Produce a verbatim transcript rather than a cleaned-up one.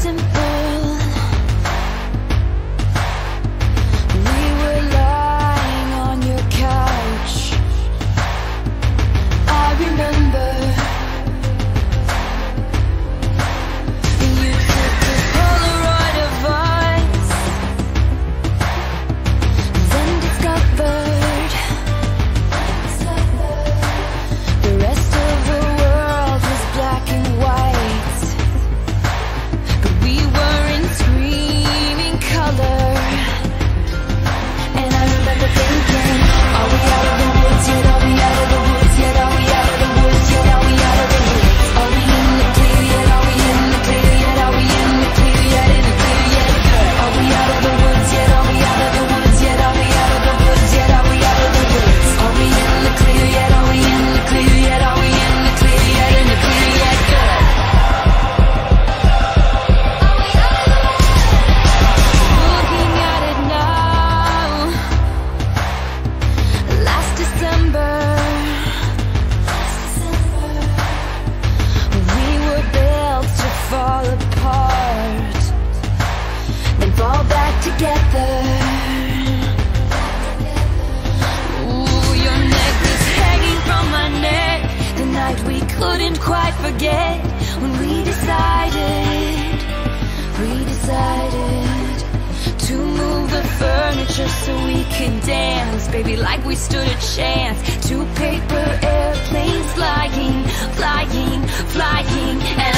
simple. We were lying on your couch. I remember you took a Polaroid of us, then discovered the rest of the world was black and white. But we were in screaming color. And I remember thinking, are we out of the woods yet? Are we out of the woods yet? Are we out of the woods yet? Are we out of the woods? Are we in the clear yet? Are we in the clear yet? Are we in the clear yet? In the clear yet? Are we out of the woods yet? Are we out of the woods yet? Are we out of the woods yet? Are we out of the woods? Are we in the clear yet? Are we in the clear yet? Are we in the clear yet? In the clear yet? Good. Looking at it now, last December, we were built to fall apart, then fall back together. Ooh, your necklace hanging from my neck, the night we couldn't quite forget, when we decided, we decided to move the furniture so we could dance, baby, like we stood a chance. Two paper airplanes flying, flying, flying, and